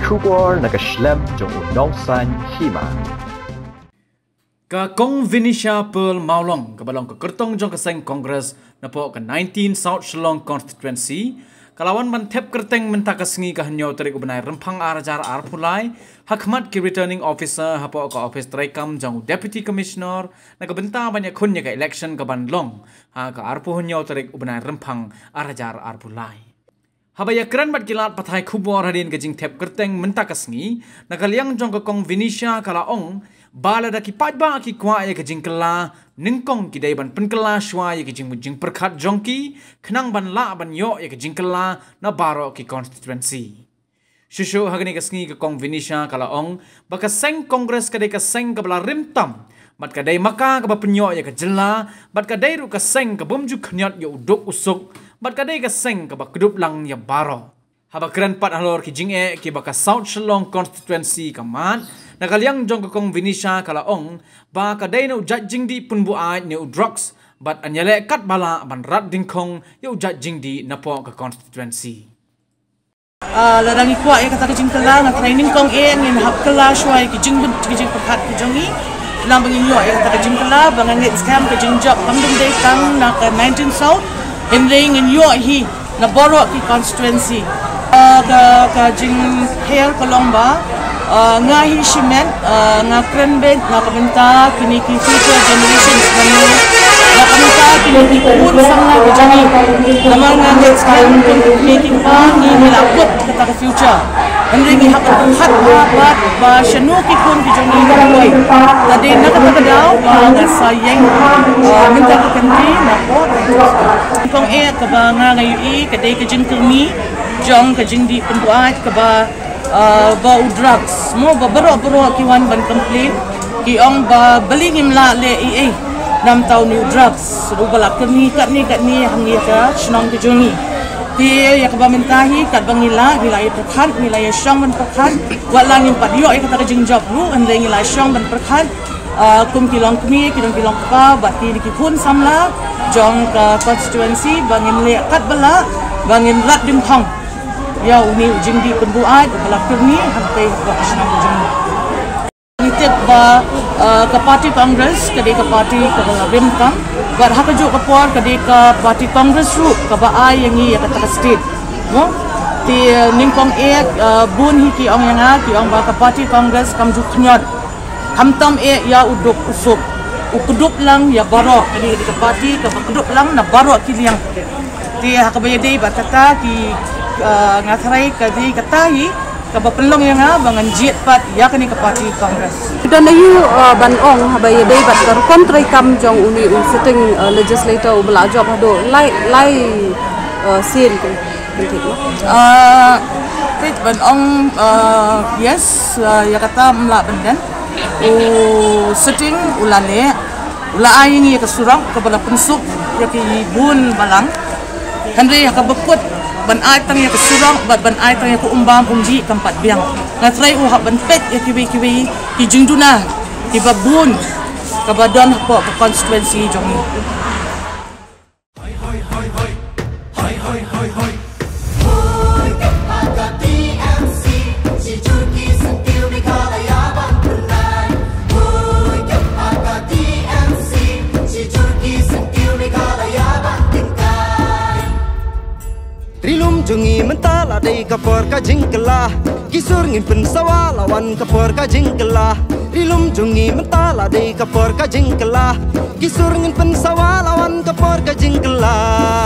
kubor nakaslem jong unongsan hima. Ka Kong Vinisha Pearl Maulong kabalong ka kertong jong kaseng Congress na po ka 19 South Shillong constituency kalawan man tep kerteng mentakasngi ka hanyo tarik ubanay rempang arajar arpulai hakmat ki returning officer hapo ka office traikam jong deputy commissioner nakabenta banyak kunya ka election ka banlong ha ka arpu hanyo tarik ubanay rempang arajar arpulai. Habaya keren bat kilat patai kubor hadin gajing tep kerteng mentakasngi nakaliang jong ka Kong Vinisha kalaong bala da ki pajba ki kwa ya gajing kela ningkong ki dai ban penkela shwa ya gajing mujing perkhat jongki khnang ban la ban yo ya gajing kela na baro ki constituency shushu hagani kasngi ka Kong Vinisha kalaong baka seng congress kadai ka seng ka bala rimtam bat kadai maka ka ba penyo ya ka jela bat kadai ru ka seng ka bomju khnyat ya uduk usuk bat kadai ka seng ka ba kedup lang ya baro haba keren pat halor ki jing e ki baka South Shillong constituency kaman nakaliang jong ka Kong Vinisha kalaong ba kadai no judging di punbu ai ne drugs but anyale kat bala ban rat dingkong yo judging di napo ka constituency ladang ikwa ya kata jing kala na training kong ngin hap kala shwai ki jing perkat ki jongi lang bangin yo ya kata jing kala bangan net scam ki jing job kamdum dei tang na ka 19 South hinding in yo hi na boro ki constituency ka jing hair kolomba ngahi shimen nga krenben nga kabenta kini ki future generations kami nga kabenta kini ki pun sangna ki jani naman nga next time kung making pa ni nilapot kata ka future hindi gi hak hat bat ba shanu ki kun ki jani kaloy tadi na kata daw nga sayang minta ka kanti na po kung ka ba nga ngayi kadai ka jin kami jong ka jing di penduat ka ba ba drugs mo ba baro kiwan ban complain ki ong ba balingim la le nam tau new drugs ru bala kami kat ni hangi ka shnong ke jongi ti ya ka ba mentahi kat bangila wilaya perkhan wilaya shong ban perkhan walang im padio ai kata jing job ru an le ngila shong ban perkhan kum kilong kami kilong pa ba ti ki pun samla jong ka constituency bangin le kat bala bangin lat dim hong ya uni ujing di penbuat belakang ni sampai nasional ujing nitip ba ke parti Congress ke ka parti ke rimtam bar hak ju ke por ke ka parti Congress ru ke ba ai yang ya kata state mo ti ningkong bun hi ki ong yang ki ong ba ke parti Congress kam ju khnyot hamtam ya uduk usuk ukudup lang ya baro ke ka parti ke ukudup lang na baro ki liang ti hak ba dei ba kata ki ngatrai kadi katahi kabapelong yang bangan jet pat ya kani ke parti Congress dan ayu banong habai dei bat kar kontrai kam jong uni sitting legislator ubla job hado lai sin ko begitu tit banong yes ya kata mla bendan sitting ulane ulai ni ke surang ke bala pensuk ya ki bun balang Henry kabekut ban ai tang ya kesurang ban ai tang ya ku umbam umji kampat biang ngatrai hak ban pet ya kiwi ki jingduna ki babun ka badon po ka constituency jongi Jungi mentala dei kapor ka jingkela kisur ngin pensawa lawan kapor ka jingkela rilum jungi mentala dei kapor ka jingkela kisur ngin pensawa lawan kapor ka jingkela